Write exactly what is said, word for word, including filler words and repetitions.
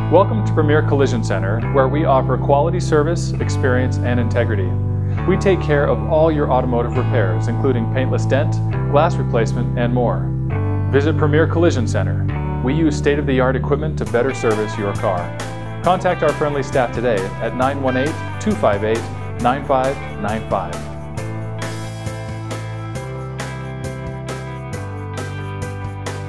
Welcome to Premier Collision Center, where we offer quality service, experience, and integrity. We take care of all your automotive repairs, including paintless dent, glass replacement, and more. Visit Premier Collision Center. We use state-of-the-art equipment to better service your car. Contact our friendly staff today at nine one eight, two five eight, nine five nine five.